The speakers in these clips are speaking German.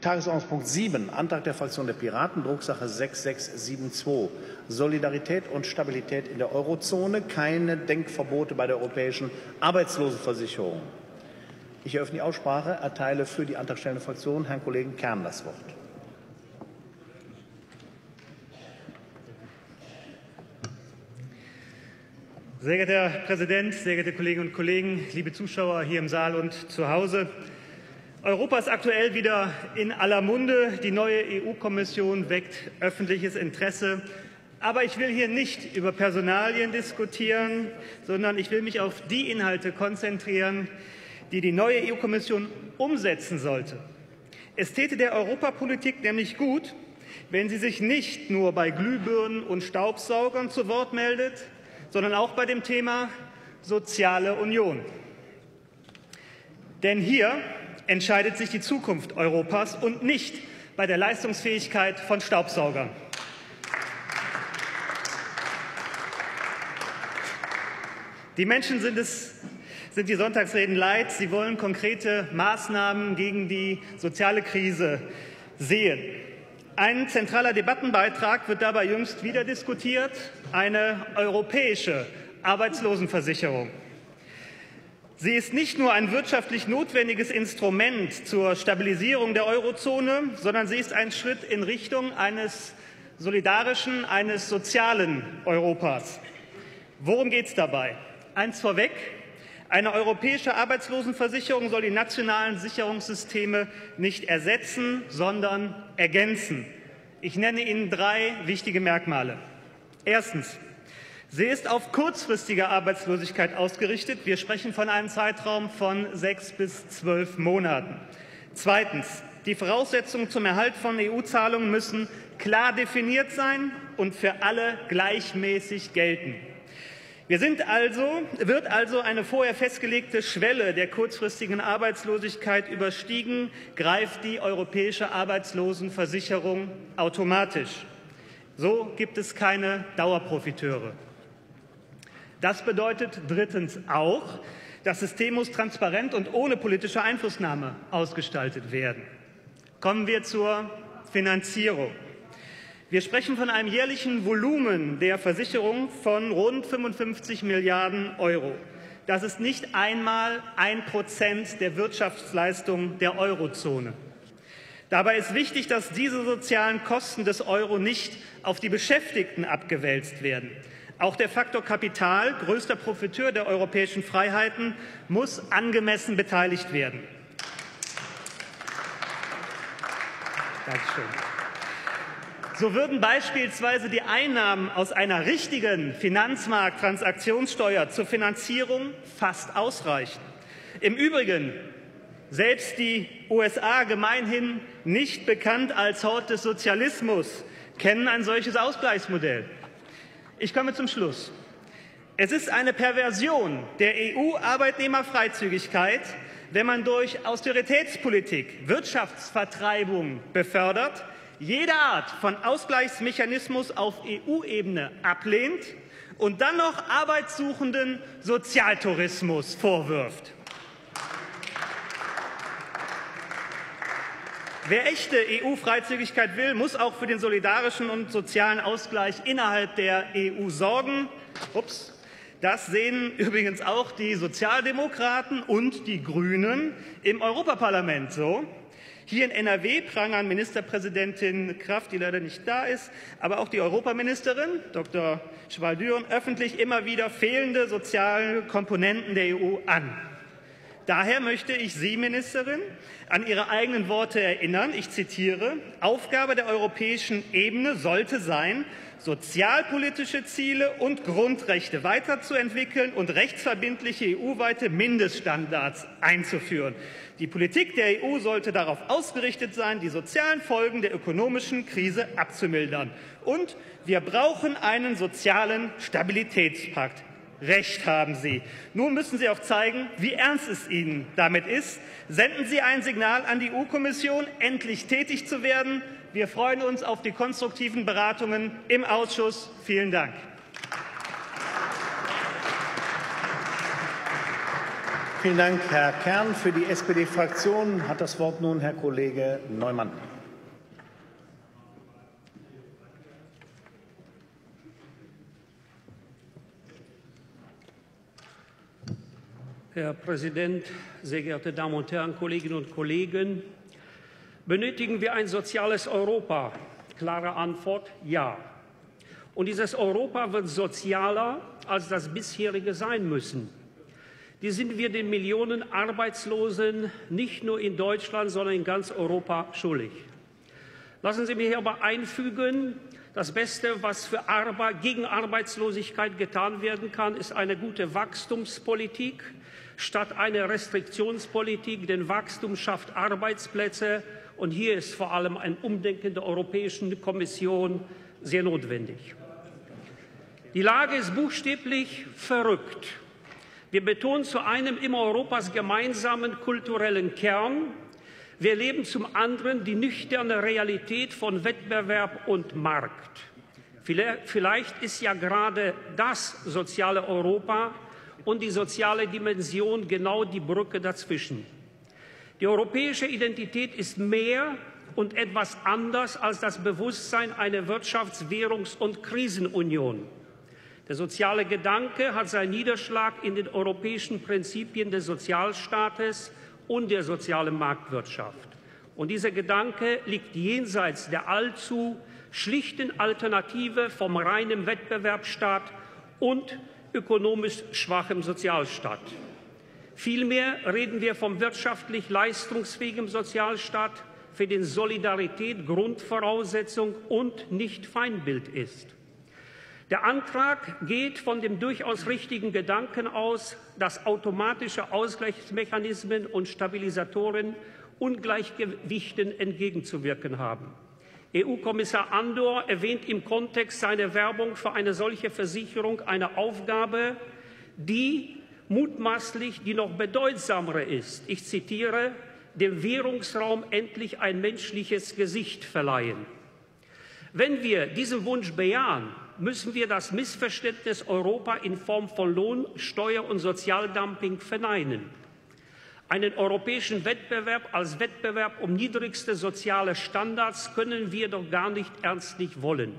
Tagesordnungspunkt 7, Antrag der Fraktion der Piraten, Drucksache 6672, Solidarität und Stabilität in der Eurozone, keine Denkverbote bei der europäischen Arbeitslosenversicherung. Ich eröffne die Aussprache, erteile für die antragstellende Fraktion Herrn Kollegen Kern das Wort. Sehr geehrter Herr Präsident, sehr geehrte Kolleginnen und Kollegen, liebe Zuschauer hier im Saal und zu Hause! Europa ist aktuell wieder in aller Munde. Die neue EU-Kommission weckt öffentliches Interesse. Aber ich will hier nicht über Personalien diskutieren, sondern ich will mich auf die Inhalte konzentrieren, die die neue EU-Kommission umsetzen sollte. Es täte der Europapolitik nämlich gut, wenn sie sich nicht nur bei Glühbirnen und Staubsaugern zu Wort meldet, sondern auch bei dem Thema soziale Union. Denn hier entscheidet sich die Zukunft Europas und nicht bei der Leistungsfähigkeit von Staubsaugern. Die Menschen sind die Sonntagsreden leid. Sie wollen konkrete Maßnahmen gegen die soziale Krise sehen. Ein zentraler Debattenbeitrag wird dabei jüngst wieder diskutiert, eine europäische Arbeitslosenversicherung. Sie ist nicht nur ein wirtschaftlich notwendiges Instrument zur Stabilisierung der Eurozone, sondern sie ist ein Schritt in Richtung eines solidarischen, eines sozialen Europas. Worum geht es dabei? Eins vorweg: Eine europäische Arbeitslosenversicherung soll die nationalen Sicherungssysteme nicht ersetzen, sondern ergänzen. Ich nenne Ihnen 3 wichtige Merkmale. Erstens: Sie ist auf kurzfristige Arbeitslosigkeit ausgerichtet. Wir sprechen von einem Zeitraum von 6 bis 12 Monaten. Zweitens: Die Voraussetzungen zum Erhalt von EU-Zahlungen müssen klar definiert sein und für alle gleichmäßig gelten. Wird also eine vorher festgelegte Schwelle der kurzfristigen Arbeitslosigkeit überstiegen, greift die europäische Arbeitslosenversicherung automatisch. So gibt es keine Dauerprofiteure. Das bedeutet drittens auch, das System muss transparent und ohne politische Einflussnahme ausgestaltet werden. Kommen wir zur Finanzierung. Wir sprechen von einem jährlichen Volumen der Versicherung von rund 55 Milliarden Euro. Das ist nicht einmal 1% der Wirtschaftsleistung der Eurozone. Dabei ist wichtig, dass diese sozialen Kosten des Euro nicht auf die Beschäftigten abgewälzt werden. Auch der Faktor Kapital, größter Profiteur der europäischen Freiheiten, muss angemessen beteiligt werden. Dankeschön. So würden beispielsweise die Einnahmen aus einer richtigen Finanzmarkttransaktionssteuer zur Finanzierung fast ausreichen. Im Übrigen, selbst die USA, gemeinhin nicht bekannt als Hort des Sozialismus, kennen ein solches Ausgleichsmodell. Ich komme zum Schluss. Es ist eine Perversion der EU-Arbeitnehmerfreizügigkeit, wenn man durch Austeritätspolitik Wirtschaftsvertreibung befördert, jede Art von Ausgleichsmechanismus auf EU-Ebene ablehnt und dann noch Arbeitssuchenden Sozialtourismus vorwirft. Wer echte EU-Freizügigkeit will, muss auch für den solidarischen und sozialen Ausgleich innerhalb der EU sorgen. Das sehen übrigens auch die Sozialdemokraten und die Grünen im Europaparlament so. Hier in NRW prangern Ministerpräsidentin Kraft, die leider nicht da ist, aber auch die Europaministerin Dr. Schwal-Düren öffentlich immer wieder fehlende soziale Komponenten der EU an. Daher möchte ich Sie, Ministerin, an Ihre eigenen Worte erinnern. Ich zitiere: Aufgabe der europäischen Ebene sollte sein, sozialpolitische Ziele und Grundrechte weiterzuentwickeln und rechtsverbindliche EU-weite Mindeststandards einzuführen. Die Politik der EU sollte darauf ausgerichtet sein, die sozialen Folgen der ökonomischen Krise abzumildern. Und wir brauchen einen sozialen Stabilitätspakt. Recht haben Sie. Nun müssen Sie auch zeigen, wie ernst es Ihnen damit ist. Senden Sie ein Signal an die EU-Kommission, endlich tätig zu werden. Wir freuen uns auf die konstruktiven Beratungen im Ausschuss. Vielen Dank. Vielen Dank, Herr Kern. Für die SPD-Fraktion hat das Wort nun Herr Kollege Neumann. Herr Präsident, sehr geehrte Damen und Herren, Kolleginnen und Kollegen! Benötigen wir ein soziales Europa? Klare Antwort: ja. Und dieses Europa wird sozialer, als das bisherige sein müssen. Die sind wir den Millionen Arbeitslosen nicht nur in Deutschland, sondern in ganz Europa schuldig. Lassen Sie mich hier aber einfügen: Das Beste, was gegen Arbeitslosigkeit getan werden kann, ist eine gute Wachstumspolitik statt einer Restriktionspolitik, denn Wachstum schafft Arbeitsplätze. Und hier ist vor allem ein Umdenken der Europäischen Kommission sehr notwendig. Die Lage ist buchstäblich verrückt. Wir betonen zu einem immer Europas gemeinsamen kulturellen Kern. Wir erleben zum anderen die nüchterne Realität von Wettbewerb und Markt. Vielleicht ist ja gerade das soziale Europa und die soziale Dimension genau die Brücke dazwischen. Die europäische Identität ist mehr und etwas anders als das Bewusstsein einer Wirtschafts-, Währungs- und Krisenunion. Der soziale Gedanke hat seinen Niederschlag in den europäischen Prinzipien des Sozialstaates und der sozialen Marktwirtschaft. Und dieser Gedanke liegt jenseits der allzu schlichten Alternative vom reinen Wettbewerbsstaat und ökonomisch schwachem Sozialstaat. Vielmehr reden wir vom wirtschaftlich leistungsfähigen Sozialstaat, für den Solidarität Grundvoraussetzung und nicht Feindbild ist. Der Antrag geht von dem durchaus richtigen Gedanken aus, dass automatische Ausgleichsmechanismen und Stabilisatoren Ungleichgewichten entgegenzuwirken haben. EU-Kommissar Andor erwähnt im Kontext seiner Werbung für eine solche Versicherung eine Aufgabe, die mutmaßlich die noch bedeutsamere ist. Ich zitiere: dem Währungsraum endlich ein menschliches Gesicht verleihen. Wenn wir diesen Wunsch bejahen, müssen wir das Missverständnis Europa in Form von Lohn-, Steuer- und Sozialdumping verneinen. Einen europäischen Wettbewerb als Wettbewerb um niedrigste soziale Standards können wir doch gar nicht ernstlich wollen.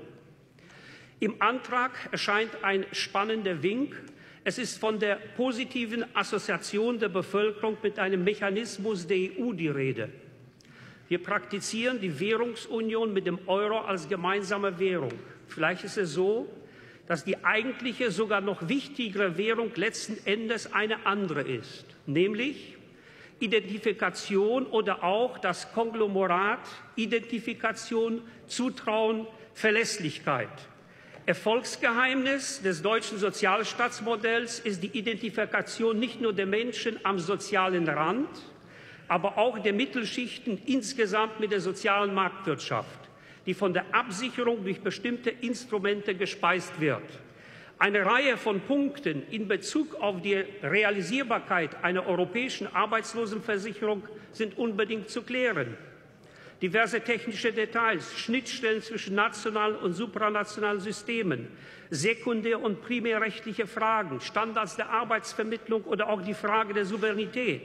Im Antrag erscheint ein spannender Wink. Es ist von der positiven Assoziation der Bevölkerung mit einem Mechanismus der EU die Rede. Wir praktizieren die Währungsunion mit dem Euro als gemeinsame Währung. Vielleicht ist es so, dass die eigentliche, sogar noch wichtigere Währung letzten Endes eine andere ist, nämlich Identifikation oder auch das Konglomerat Identifikation, Zutrauen, Verlässlichkeit. Erfolgsgeheimnis des deutschen Sozialstaatsmodells ist die Identifikation nicht nur der Menschen am sozialen Rand, aber auch der Mittelschichten insgesamt mit der sozialen Marktwirtschaft, die von der Absicherung durch bestimmte Instrumente gespeist wird. Eine Reihe von Punkten in Bezug auf die Realisierbarkeit einer europäischen Arbeitslosenversicherung sind unbedingt zu klären. Diverse technische Details, Schnittstellen zwischen nationalen und supranationalen Systemen, sekundär- und primärrechtliche Fragen, Standards der Arbeitsvermittlung oder auch die Frage der Souveränität.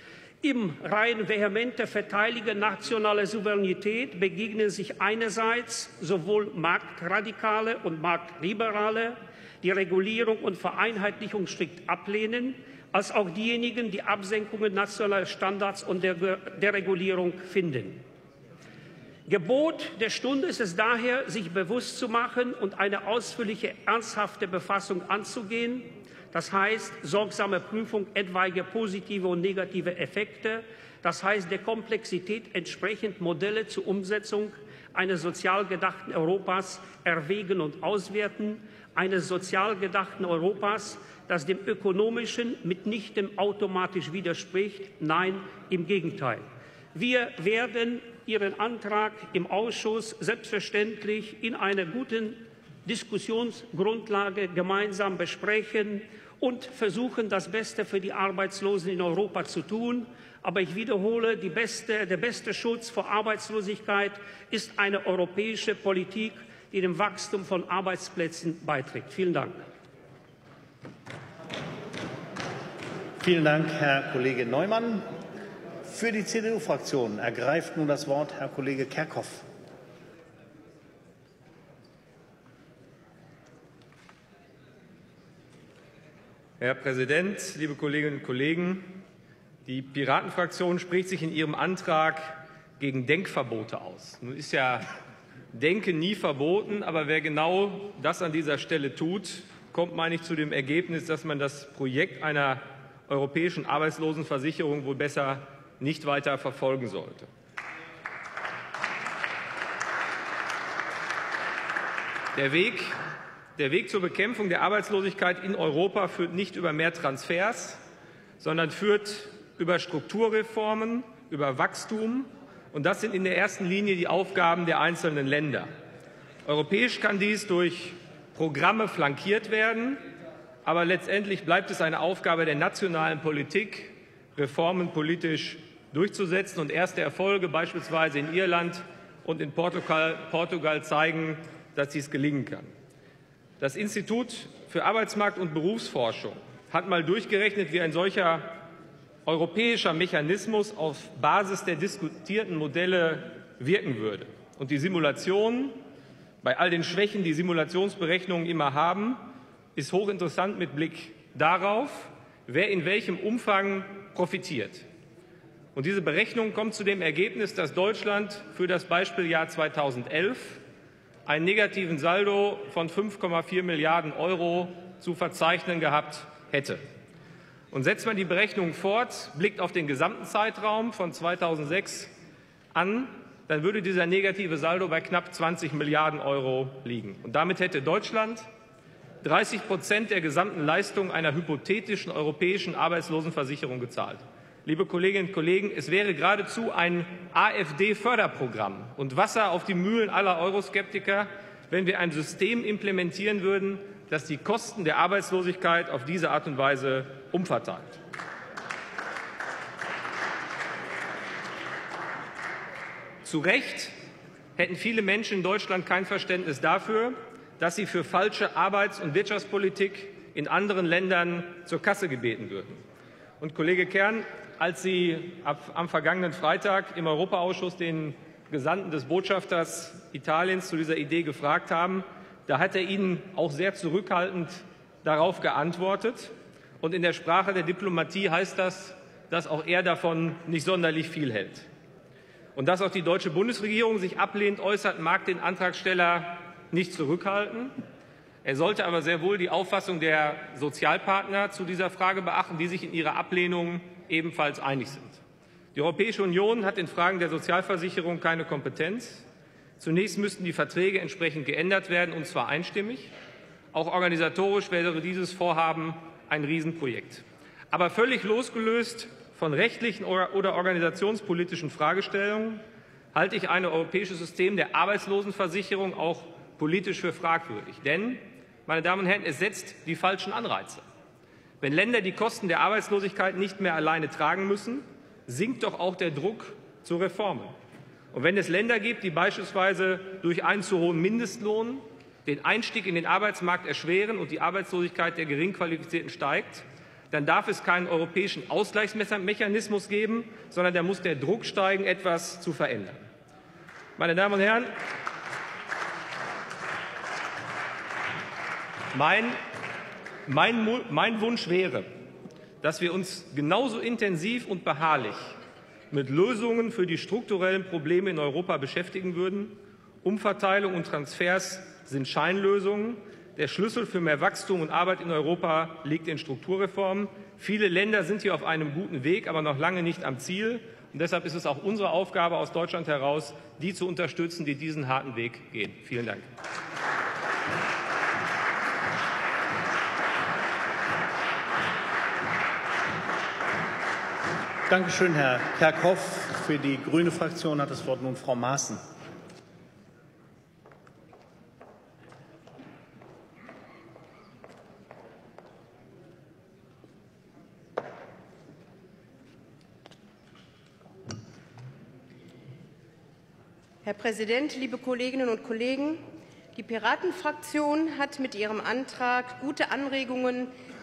Im rein vehementer Verteidigen nationaler Souveränität begegnen sich einerseits sowohl Marktradikale und Marktliberale, die Regulierung und Vereinheitlichung strikt ablehnen, als auch diejenigen, die Absenkungen nationaler Standards und der Regulierung finden. Gebot der Stunde ist es daher, sich bewusst zu machen und eine ausführliche, ernsthafte Befassung anzugehen. Das heißt, sorgsame Prüfung etwaiger positive und negative Effekte. Das heißt, der Komplexität entsprechend Modelle zur Umsetzung eines sozial gedachten Europas erwägen und auswerten. Eines sozial gedachten Europas, das dem Ökonomischen mitnichten automatisch widerspricht. Nein, im Gegenteil. Wir werden Ihren Antrag im Ausschuss selbstverständlich in einer guten Diskussionsgrundlage gemeinsam besprechen und versuchen, das Beste für die Arbeitslosen in Europa zu tun. Aber ich wiederhole, der beste Schutz vor Arbeitslosigkeit ist eine europäische Politik, die dem Wachstum von Arbeitsplätzen beiträgt. Vielen Dank. Vielen Dank, Herr Kollege Neumann. Für die CDU-Fraktion ergreift nun das Wort Herr Kollege Kerkhoff. Herr Präsident, liebe Kolleginnen und Kollegen! Die Piratenfraktion spricht sich in ihrem Antrag gegen Denkverbote aus. Nun ist ja Denken nie verboten, aber wer genau das an dieser Stelle tut, kommt, meine ich, zu dem Ergebnis, dass man das Projekt einer europäischen Arbeitslosenversicherung wohl besser nicht weiter verfolgen sollte. Der Weg zur Bekämpfung der Arbeitslosigkeit in Europa führt nicht über mehr Transfers, sondern führt über Strukturreformen, über Wachstum. Und das sind in der ersten Linie die Aufgaben der einzelnen Länder. Europäisch kann dies durch Programme flankiert werden, aber letztendlich bleibt es eine Aufgabe der nationalen Politik, Reformen politisch durchzusetzen. Und erste Erfolge beispielsweise in Irland und in Portugal zeigen, dass dies gelingen kann. Das Institut für Arbeitsmarkt- und Berufsforschung hat mal durchgerechnet, wie ein solcher europäischer Mechanismus auf Basis der diskutierten Modelle wirken würde. Und die Simulation, bei all den Schwächen, die Simulationsberechnungen immer haben, ist hochinteressant mit Blick darauf, wer in welchem Umfang profitiert. Und diese Berechnung kommt zu dem Ergebnis, dass Deutschland für das Beispieljahr 2011 einen negativen Saldo von 5,4 Milliarden € zu verzeichnen gehabt hätte. Und setzt man die Berechnung fort, blickt auf den gesamten Zeitraum von 2006 an, dann würde dieser negative Saldo bei knapp 20 Milliarden € liegen. Und damit hätte Deutschland 30% der gesamten Leistung einer hypothetischen europäischen Arbeitslosenversicherung gezahlt. Liebe Kolleginnen und Kollegen, es wäre geradezu ein AfD-Förderprogramm und Wasser auf die Mühlen aller Euroskeptiker, wenn wir ein System implementieren würden, das die Kosten der Arbeitslosigkeit auf diese Art und Weise umverteilt. Zu Recht hätten viele Menschen in Deutschland kein Verständnis dafür, dass sie für falsche Arbeits- und Wirtschaftspolitik in anderen Ländern zur Kasse gebeten würden. Und Kollege Kern, als Sie am vergangenen Freitag im Europaausschuss den Gesandten des Botschafters Italiens zu dieser Idee gefragt haben, da hat er Ihnen auch sehr zurückhaltend darauf geantwortet. Und in der Sprache der Diplomatie heißt das, dass auch er davon nicht sonderlich viel hält. Und dass auch die deutsche Bundesregierung sich ablehnend äußert, mag den Antragsteller nicht zurückhalten. Er sollte aber sehr wohl die Auffassung der Sozialpartner zu dieser Frage beachten, die sich in ihrer Ablehnung ebenfalls einig sind. Die Europäische Union hat in Fragen der Sozialversicherung keine Kompetenz. Zunächst müssten die Verträge entsprechend geändert werden, und zwar einstimmig. Auch organisatorisch wäre dieses Vorhaben ein Riesenprojekt. Aber völlig losgelöst von rechtlichen oder organisationspolitischen Fragestellungen halte ich ein europäisches System der Arbeitslosenversicherung auch politisch für fragwürdig. Denn, meine Damen und Herren, es setzt die falschen Anreize. Wenn Länder die Kosten der Arbeitslosigkeit nicht mehr alleine tragen müssen, sinkt doch auch der Druck zu Reformen. Und wenn es Länder gibt, die beispielsweise durch einen zu hohen Mindestlohn den Einstieg in den Arbeitsmarkt erschweren und die Arbeitslosigkeit der Geringqualifizierten steigt, dann darf es keinen europäischen Ausgleichsmechanismus geben, sondern da muss der Druck steigen, etwas zu verändern. Meine Damen und Herren, mein Wunsch wäre, dass wir uns genauso intensiv und beharrlich mit Lösungen für die strukturellen Probleme in Europa beschäftigen würden. Umverteilung und Transfers sind Scheinlösungen. Der Schlüssel für mehr Wachstum und Arbeit in Europa liegt in Strukturreformen. Viele Länder sind hier auf einem guten Weg, aber noch lange nicht am Ziel. Und deshalb ist es auch unsere Aufgabe aus Deutschland heraus, die zu unterstützen, die diesen harten Weg gehen. Vielen Dank. Danke schön, Herr Kerkhoff. Für die Grüne Fraktion hat das Wort nun Frau Maaßen. Herr Präsident, liebe Kolleginnen und Kollegen! Die Piratenfraktion hat mit ihrem Antrag gute Anregungen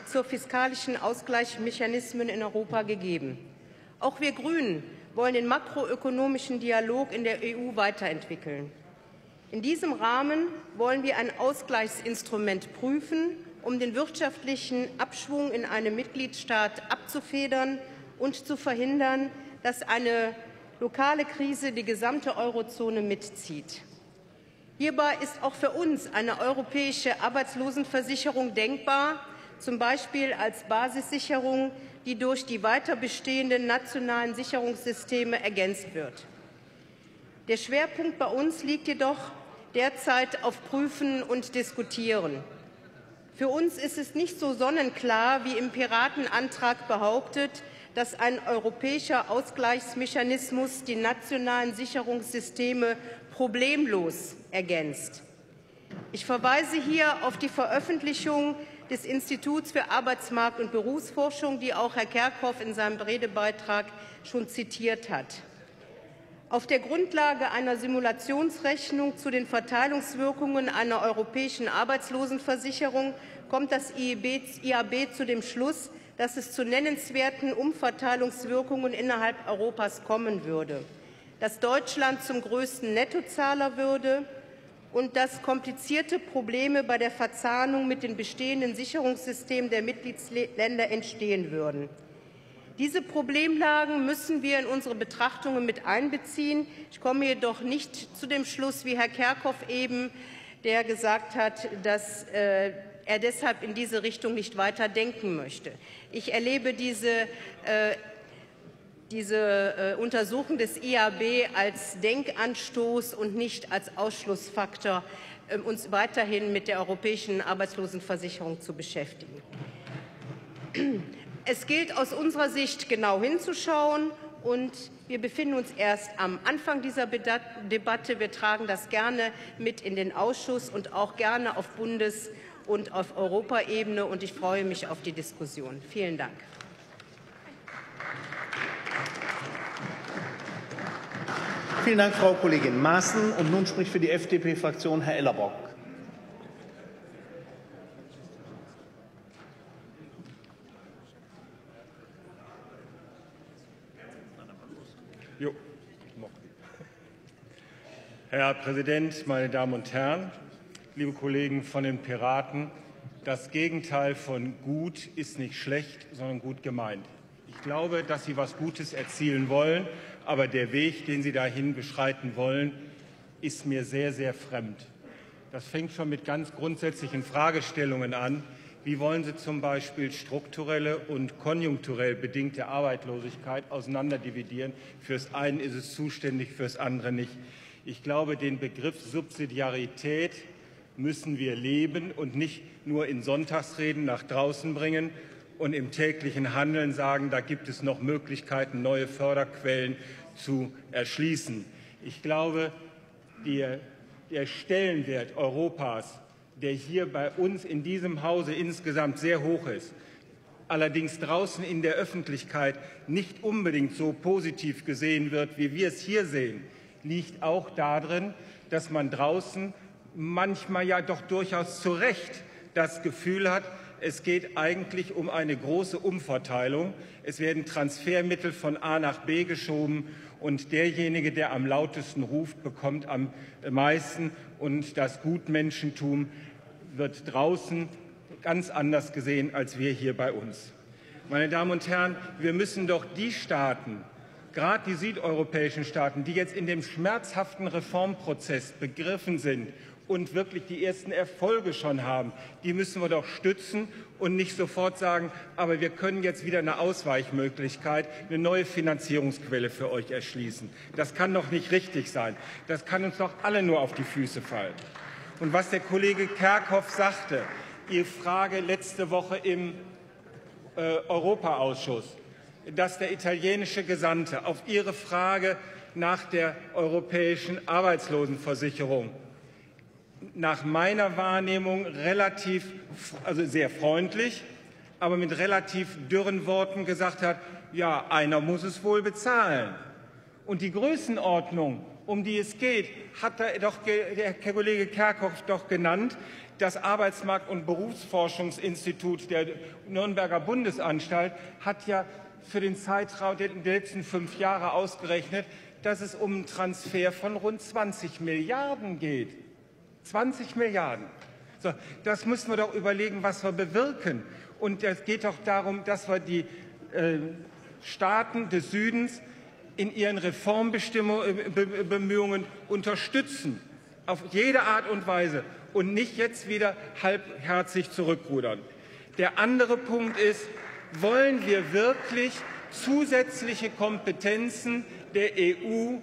zur fiskalischen Ausgleichsmechanismen in Europa gegeben. Auch wir Grünen wollen den makroökonomischen Dialog in der EU weiterentwickeln. In diesem Rahmen wollen wir ein Ausgleichsinstrument prüfen, um den wirtschaftlichen Abschwung in einem Mitgliedstaat abzufedern und zu verhindern, dass eine lokale Krise die gesamte Eurozone mitzieht. Hierbei ist auch für uns eine europäische Arbeitslosenversicherung denkbar, zum Beispiel als Basissicherung, die durch die weiter bestehenden nationalen Sicherungssysteme ergänzt wird. Der Schwerpunkt bei uns liegt jedoch derzeit auf Prüfen und Diskutieren. Für uns ist es nicht so sonnenklar, wie im Piratenantrag behauptet, dass ein europäischer Ausgleichsmechanismus die nationalen Sicherungssysteme problemlos ergänzt. Ich verweise hier auf die Veröffentlichung des Instituts für Arbeitsmarkt- und Berufsforschung, die auch Herr Kerkhoff in seinem Redebeitrag schon zitiert hat. Auf der Grundlage einer Simulationsrechnung zu den Verteilungswirkungen einer europäischen Arbeitslosenversicherung kommt das IAB zu dem Schluss, dass es zu nennenswerten Umverteilungswirkungen innerhalb Europas kommen würde, dass Deutschland zum größten Nettozahler würde und dass komplizierte Probleme bei der Verzahnung mit den bestehenden Sicherungssystemen der Mitgliedsländer entstehen würden. Diese Problemlagen müssen wir in unsere Betrachtungen mit einbeziehen. Ich komme jedoch nicht zu dem Schluss, wie Herr Kerkhoff eben, der gesagt hat, dass er deshalb in diese Richtung nicht weiter denken möchte. Ich erlebe diese Untersuchung des IAB als Denkanstoß und nicht als Ausschlussfaktor, uns weiterhin mit der europäischen Arbeitslosenversicherung zu beschäftigen. Es gilt aus unserer Sicht genau hinzuschauen, und wir befinden uns erst am Anfang dieser Debatte. Wir tragen das gerne mit in den Ausschuss und auch gerne auf Bundes- und auf Europaebene, und ich freue mich auf die Diskussion. Vielen Dank. Vielen Dank, Frau Kollegin Maaßen. Und nun spricht für die FDP-Fraktion Herr Ellerbock. Herr Präsident, meine Damen und Herren, liebe Kollegen von den Piraten! Das Gegenteil von gut ist nicht schlecht, sondern gut gemeint. Ich glaube, dass Sie etwas Gutes erzielen wollen, aber der Weg, den Sie dahin beschreiten wollen, ist mir sehr, sehr fremd. Das fängt schon mit ganz grundsätzlichen Fragestellungen an. Wie wollen Sie zum Beispiel strukturelle und konjunkturell bedingte Arbeitslosigkeit auseinanderdividieren? Fürs eine ist es zuständig, fürs andere nicht. Ich glaube, den Begriff Subsidiarität müssen wir leben und nicht nur in Sonntagsreden nach draußen bringen und im täglichen Handeln sagen, da gibt es noch Möglichkeiten, neue Förderquellen zu erschließen. Ich glaube, der Stellenwert Europas, der hier bei uns in diesem Hause insgesamt sehr hoch ist, allerdings draußen in der Öffentlichkeit nicht unbedingt so positiv gesehen wird, wie wir es hier sehen, liegt auch darin, dass man draußen manchmal ja doch durchaus zu Recht das Gefühl hat, es geht eigentlich um eine große Umverteilung. Es werden Transfermittel von A nach B geschoben, und derjenige, der am lautesten ruft, bekommt am meisten. Und das Gutmenschentum wird draußen ganz anders gesehen als wir hier bei uns. Meine Damen und Herren, wir müssen doch die Staaten, gerade die südeuropäischen Staaten, die jetzt in dem schmerzhaften Reformprozess begriffen sind und wirklich die ersten Erfolge schon haben, die müssen wir doch stützen und nicht sofort sagen, aber wir können jetzt wieder eine Ausweichmöglichkeit, eine neue Finanzierungsquelle für euch erschließen. Das kann doch nicht richtig sein. Das kann uns doch alle nur auf die Füße fallen. Und was der Kollege Kerkhoff sagte, Ihre Frage letzte Woche im Europaausschuss, dass der italienische Gesandte auf Ihre Frage nach der europäischen Arbeitslosenversicherung nach meiner Wahrnehmung sehr freundlich, aber mit relativ dürren Worten gesagt hat, ja, einer muss es wohl bezahlen. Und die Größenordnung um die es geht, hat der Kollege Kerkhoff doch genannt. Das Arbeitsmarkt- und Berufsforschungsinstitut der Nürnberger Bundesanstalt hat ja für den Zeitraum der letzten 5 Jahre ausgerechnet, dass es um einen Transfer von rund 20 Milliarden geht. 20 Milliarden. So, das müssen wir doch überlegen, was wir bewirken. Und es geht doch darum, dass wir die Staaten des Südens in ihren Reformbemühungen unterstützen, auf jede Art und Weise, und nicht jetzt wieder halbherzig zurückrudern. Der andere Punkt ist, wollen wir wirklich zusätzliche Kompetenzen der EU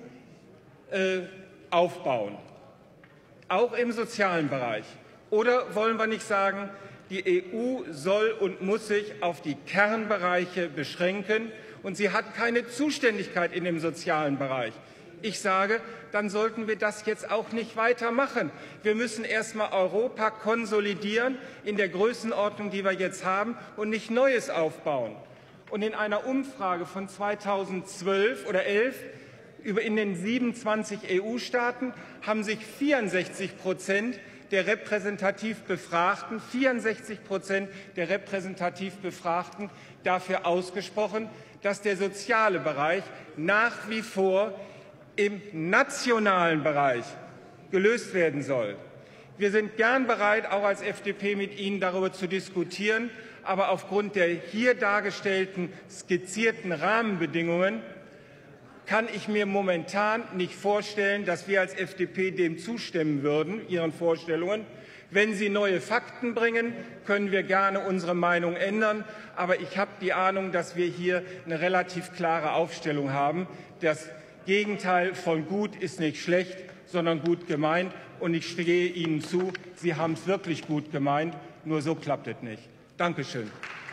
aufbauen, auch im sozialen Bereich? Oder wollen wir nicht sagen, die EU soll und muss sich auf die Kernbereiche beschränken und sie hat keine Zuständigkeit in dem sozialen Bereich? Ich sage, dann sollten wir das jetzt auch nicht weitermachen. Wir müssen erst mal Europa konsolidieren in der Größenordnung, die wir jetzt haben, und nicht Neues aufbauen. Und in einer Umfrage von 2012 oder 11 in den 27 EU-Staaten haben sich 64% der repräsentativ Befragten, 64% der repräsentativ Befragten dafür ausgesprochen, dass der soziale Bereich nach wie vor im nationalen Bereich gelöst werden soll. Wir sind gern bereit, auch als FDP mit Ihnen darüber zu diskutieren, aber aufgrund der hier dargestellten skizzierten Rahmenbedingungen kann ich mir momentan nicht vorstellen, dass wir als FDP dem zustimmen würden, Ihren Vorstellungen. Wenn Sie neue Fakten bringen, können wir gerne unsere Meinung ändern. Aber ich habe die Ahnung, dass wir hier eine relativ klare Aufstellung haben. Das Gegenteil von gut ist nicht schlecht, sondern gut gemeint. Und ich stehe Ihnen zu, Sie haben es wirklich gut gemeint, nur so klappt es nicht. Dankeschön.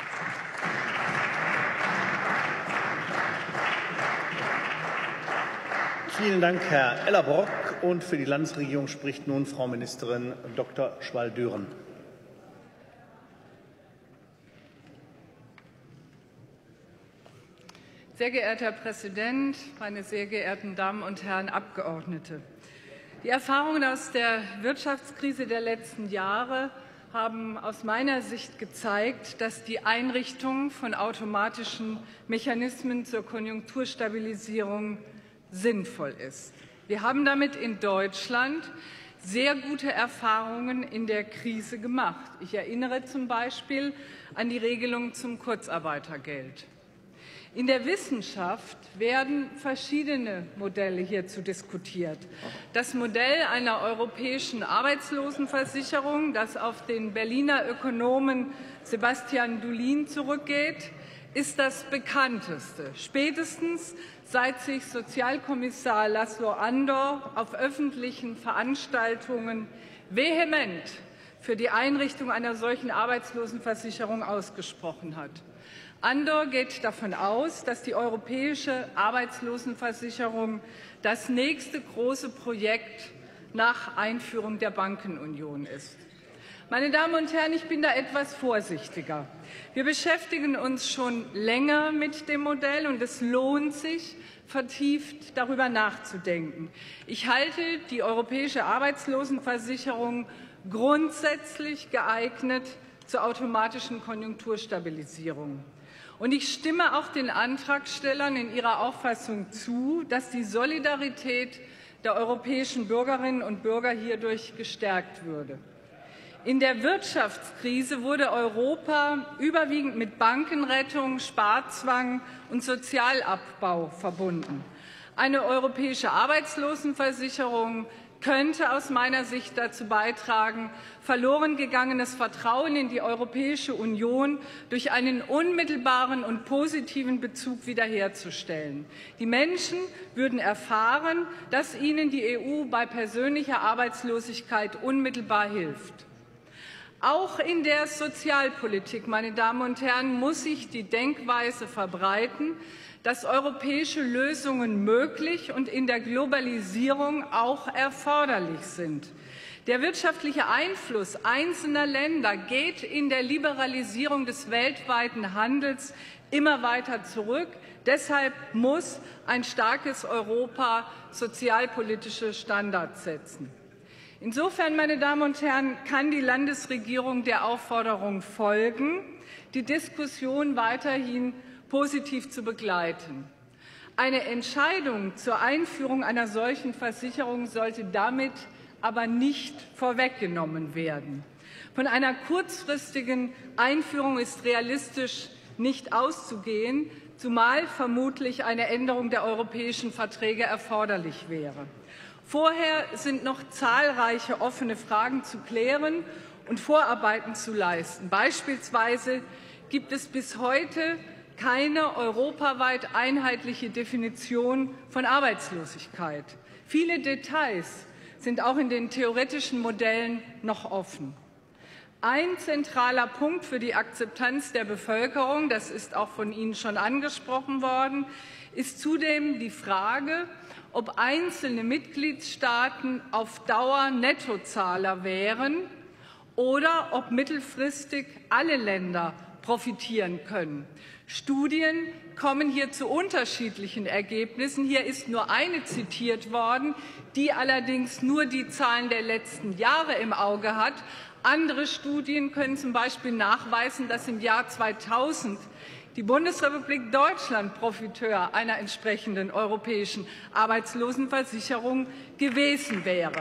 Vielen Dank, Herr Ellerbrock. Und für die Landesregierung spricht nun Frau Ministerin Dr. Schwal-Düren. Sehr geehrter Herr Präsident, meine sehr geehrten Damen und Herren Abgeordnete! Die Erfahrungen aus der Wirtschaftskrise der letzten Jahre haben aus meiner Sicht gezeigt, dass die Einrichtung von automatischen Mechanismen zur Konjunkturstabilisierung sinnvoll ist. Wir haben damit in Deutschland sehr gute Erfahrungen in der Krise gemacht. Ich erinnere zum Beispiel an die Regelung zum Kurzarbeitergeld. In der Wissenschaft werden verschiedene Modelle hierzu diskutiert. Das Modell einer europäischen Arbeitslosenversicherung, das auf den Berliner Ökonomen Sebastian Dulin zurückgeht, ist das bekannteste. Spätestens seit sich Sozialkommissar László Andor auf öffentlichen Veranstaltungen vehement für die Einrichtung einer solchen Arbeitslosenversicherung ausgesprochen hat. Andor geht davon aus, dass die europäische Arbeitslosenversicherung das nächste große Projekt nach Einführung der Bankenunion ist. Meine Damen und Herren, ich bin da etwas vorsichtiger. Wir beschäftigen uns schon länger mit dem Modell, und es lohnt sich, vertieft darüber nachzudenken. Ich halte die europäische Arbeitslosenversicherung grundsätzlich geeignet zur automatischen Konjunkturstabilisierung. Und ich stimme auch den Antragstellern in ihrer Auffassung zu, dass die Solidarität der europäischen Bürgerinnen und Bürger hierdurch gestärkt würde. In der Wirtschaftskrise wurde Europa überwiegend mit Bankenrettung, Sparzwang und Sozialabbau verbunden. Eine europäische Arbeitslosenversicherung könnte aus meiner Sicht dazu beitragen, verloren gegangenes Vertrauen in die Europäische Union durch einen unmittelbaren und positiven Bezug wiederherzustellen. Die Menschen würden erfahren, dass ihnen die EU bei persönlicher Arbeitslosigkeit unmittelbar hilft. Auch in der Sozialpolitik, meine Damen und Herren, muss sich die Denkweise verbreiten, dass europäische Lösungen möglich und in der Globalisierung auch erforderlich sind. Der wirtschaftliche Einfluss einzelner Länder geht in der Liberalisierung des weltweiten Handels immer weiter zurück. Deshalb muss ein starkes Europa sozialpolitische Standards setzen. Insofern, meine Damen und Herren, kann die Landesregierung der Aufforderung folgen, die Diskussion weiterhin positiv zu begleiten. Eine Entscheidung zur Einführung einer solchen Versicherung sollte damit aber nicht vorweggenommen werden. Von einer kurzfristigen Einführung ist realistisch nicht auszugehen, zumal vermutlich eine Änderung der europäischen Verträge erforderlich wäre. Vorher sind noch zahlreiche offene Fragen zu klären und Vorarbeiten zu leisten. Beispielsweise gibt es bis heute keine europaweit einheitliche Definition von Arbeitslosigkeit. Viele Details sind auch in den theoretischen Modellen noch offen. Ein zentraler Punkt für die Akzeptanz der Bevölkerung, das ist auch von Ihnen schon angesprochen worden, ist zudem die Frage, ob einzelne Mitgliedstaaten auf Dauer Nettozahler wären oder ob mittelfristig alle Länder profitieren können. Studien kommen hier zu unterschiedlichen Ergebnissen. Hier ist nur eine zitiert worden, die allerdings nur die Zahlen der letzten Jahre im Auge hat. Andere Studien können zum Beispiel nachweisen, dass im Jahr 2000 die Bundesrepublik Deutschland Profiteur einer entsprechenden europäischen Arbeitslosenversicherung gewesen wäre.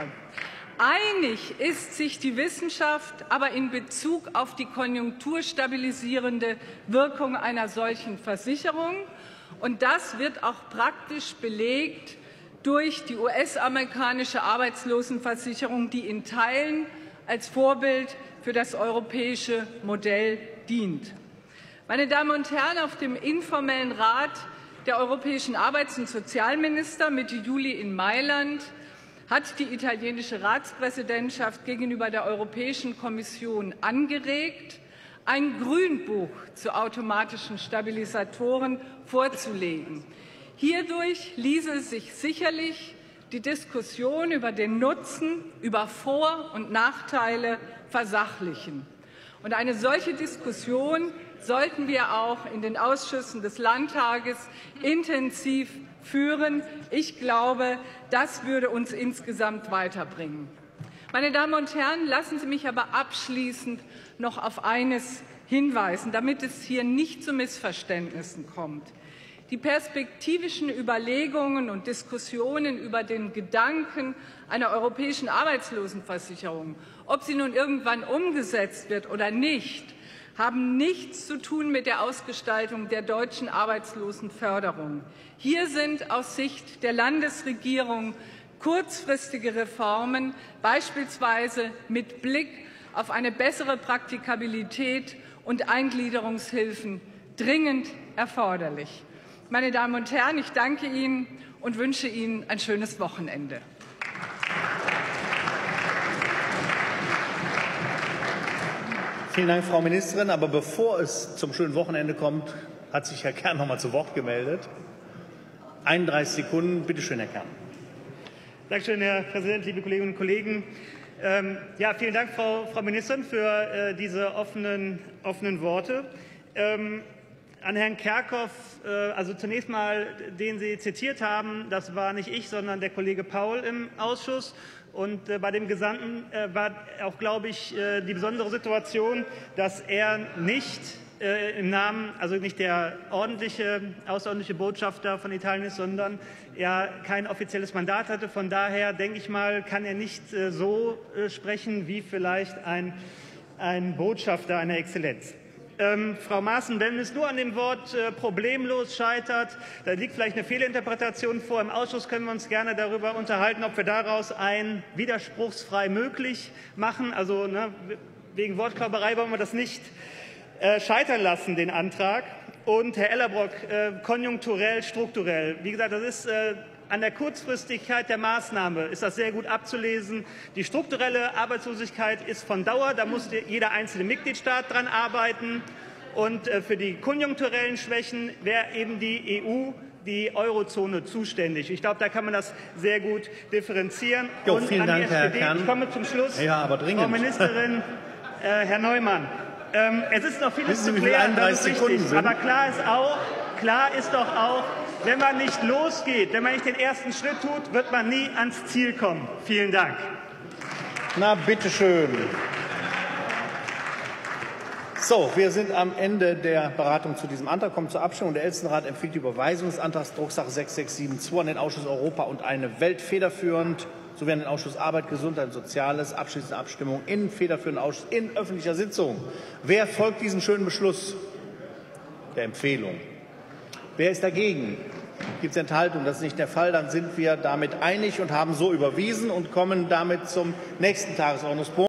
Einig ist sich die Wissenschaft aber in Bezug auf die konjunkturstabilisierende Wirkung einer solchen Versicherung. Und das wird auch praktisch belegt durch die US-amerikanische Arbeitslosenversicherung, die in Teilen als Vorbild für das europäische Modell dient. Meine Damen und Herren, auf dem informellen Rat der europäischen Arbeits- und Sozialminister Mitte Juli in Mailand hat die italienische Ratspräsidentschaft gegenüber der Europäischen Kommission angeregt, ein Grünbuch zu automatischen Stabilisatoren vorzulegen. Hierdurch ließe sich sicherlich die Diskussion über den Nutzen, über Vor- und Nachteile versachlichen. Und eine solche Diskussion sollten wir auch in den Ausschüssen des Landtages intensiv führen. Ich glaube, das würde uns insgesamt weiterbringen. Meine Damen und Herren, lassen Sie mich aber abschließend noch auf eines hinweisen, damit es hier nicht zu Missverständnissen kommt. Die perspektivischen Überlegungen und Diskussionen über den Gedanken einer europäischen Arbeitslosenversicherung, ob sie nun irgendwann umgesetzt wird oder nicht, haben nichts zu tun mit der Ausgestaltung der deutschen Arbeitslosenförderung. Hier sind aus Sicht der Landesregierung kurzfristige Reformen, beispielsweise mit Blick auf eine bessere Praktikabilität und Eingliederungshilfen, dringend erforderlich. Meine Damen und Herren, ich danke Ihnen und wünsche Ihnen ein schönes Wochenende. Vielen Dank, Frau Ministerin. Aber bevor es zum schönen Wochenende kommt, hat sich Herr Kern noch mal zu Wort gemeldet. 31 Sekunden. Bitte schön, Herr Kern. Danke schön, Herr Präsident, liebe Kolleginnen und Kollegen. Ja, vielen Dank, Frau Ministerin, für diese offenen Worte. An Herrn Kerkhoff, also zunächst mal, den Sie zitiert haben, das war nicht ich, sondern der Kollege Paul im Ausschuss. Und bei dem Gesandten war auch, glaube ich, die besondere Situation, dass er nicht im Namen, also nicht der außerordentliche Botschafter von Italien ist, sondern er kein offizielles Mandat hatte. Von daher, denke ich mal, kann er nicht so sprechen wie vielleicht ein Botschafter einer Exzellenz. Frau Maaßen, wenn es nur an dem Wort problemlos scheitert, da liegt vielleicht eine Fehlinterpretation vor. Im Ausschuss können wir uns gerne darüber unterhalten, ob wir daraus ein widerspruchsfrei möglich machen. Also wegen Wortklauberei wollen wir das nicht scheitern lassen, den Antrag. Und Herr Ellerbrock, konjunkturell, strukturell. Wie gesagt, das ist an der Kurzfristigkeit der Maßnahme ist das sehr gut abzulesen. Die strukturelle Arbeitslosigkeit ist von Dauer, da muss jeder einzelne Mitgliedstaat dran arbeiten. Und für die konjunkturellen Schwächen wäre eben die EU, die Eurozone zuständig. Ich glaube, da kann man das sehr gut differenzieren. Jo, vielen Dank, Herr Kern. Ich komme zum Schluss. Ja, aber dringend. Frau Ministerin, Herr Neumann. Es ist noch vieles Wissen Sie, zu wie viele klären, das 31 ist richtig. Sekunden sind? Aber klar ist doch auch, wenn man nicht losgeht, wenn man nicht den ersten Schritt tut, wird man nie ans Ziel kommen. Vielen Dank. Na, bitteschön. So, wir sind am Ende der Beratung zu diesem Antrag, kommen zur Abstimmung. Der Ältestenrat empfiehlt die Überweisung des Antrags Drucksache 6672 an den Ausschuss Europa und eine Welt federführend sowie an den Ausschuss Arbeit, Gesundheit und Soziales. Abschließende Abstimmung in federführenden Ausschuss in öffentlicher Sitzung. Wer folgt diesem schönen Beschluss der Empfehlung? Wer ist dagegen? Gibt es Enthaltungen? Das ist nicht der Fall. Dann sind wir damit einig und haben so überwiesen und kommen damit zum nächsten Tagesordnungspunkt.